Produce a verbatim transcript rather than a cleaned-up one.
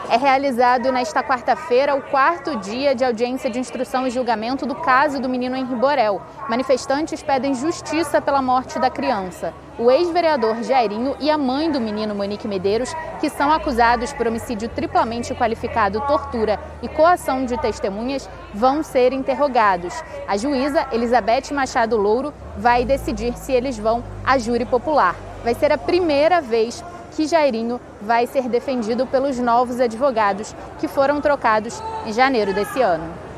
É realizado nesta quarta-feira o quarto dia de audiência de instrução e julgamento do caso do menino Henri Borel. Manifestantes pedem justiça pela morte da criança. O ex-vereador Jairinho e a mãe do menino, Monique Medeiros, que são acusados por homicídio triplamente qualificado, tortura e coação de testemunhas, vão ser interrogados. A juíza Elizabeth Machado Louro vai decidir se eles vão a júri popular. Vai ser a primeira vez que Jairinho vai ser defendido pelos novos advogados que foram trocados em janeiro desse ano.